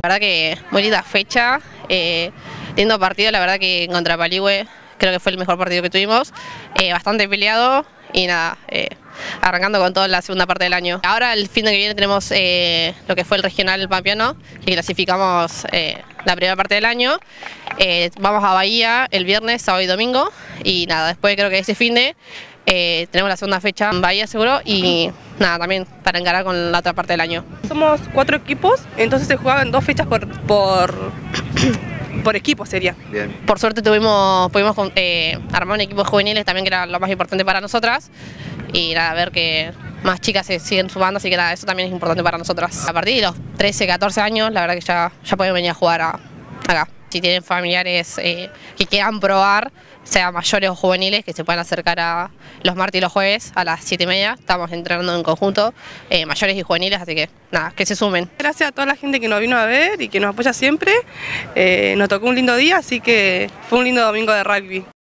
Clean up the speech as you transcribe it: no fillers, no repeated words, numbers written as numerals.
La verdad que muy linda fecha, lindo partido, la verdad que contra Paligüe creo que fue el mejor partido que tuvimos, bastante peleado y nada, arrancando con toda la segunda parte del año. Ahora el fin de que viene tenemos lo que fue el regional pampeano, que clasificamos la primera parte del año. Vamos a Bahía el viernes, sábado y domingo y nada, después creo que ese fin de tenemos la segunda fecha en Bahía seguro y nada, también para encarar con la otra parte del año. Somos 4 equipos, entonces se jugaban 2 fechas por equipo sería. Bien. Por suerte pudimos armar un equipo de juveniles también, que era lo más importante para nosotras, y nada, ver que más chicas se siguen sumando, así que nada, eso también es importante para nosotras. A partir de los 13, 14 años, la verdad que ya pueden venir a jugar acá. Si tienen familiares que quieran probar, sea mayores o juveniles, que se puedan acercar a los martes y los jueves a las 7:30. Estamos entrenando en conjunto, mayores y juveniles, así que nada, que se sumen. Gracias a toda la gente que nos vino a ver y que nos apoya siempre. Nos tocó un lindo día, así que fue un lindo domingo de rugby.